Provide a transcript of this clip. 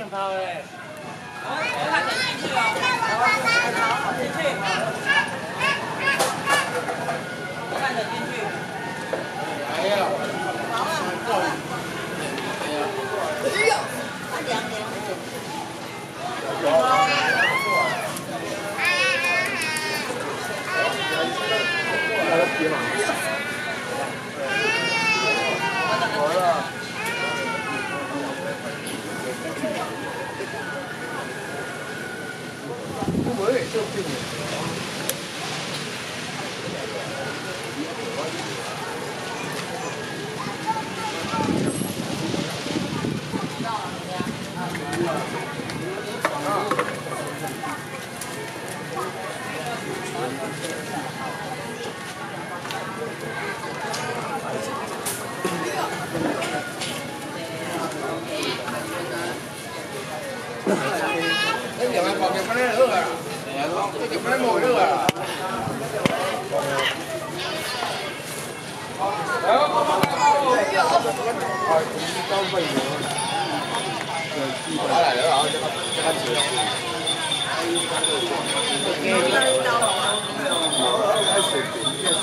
像他嘞。 快点进去哦！好，进去。快点进去。 来呀！ 好了，好了。哎呦，快凉凉。 cái kiểu này còn cái này nữa à? Cái kiểu này mồi nữa à? Đó là nữa rồi, cho bánh sữa. Ok.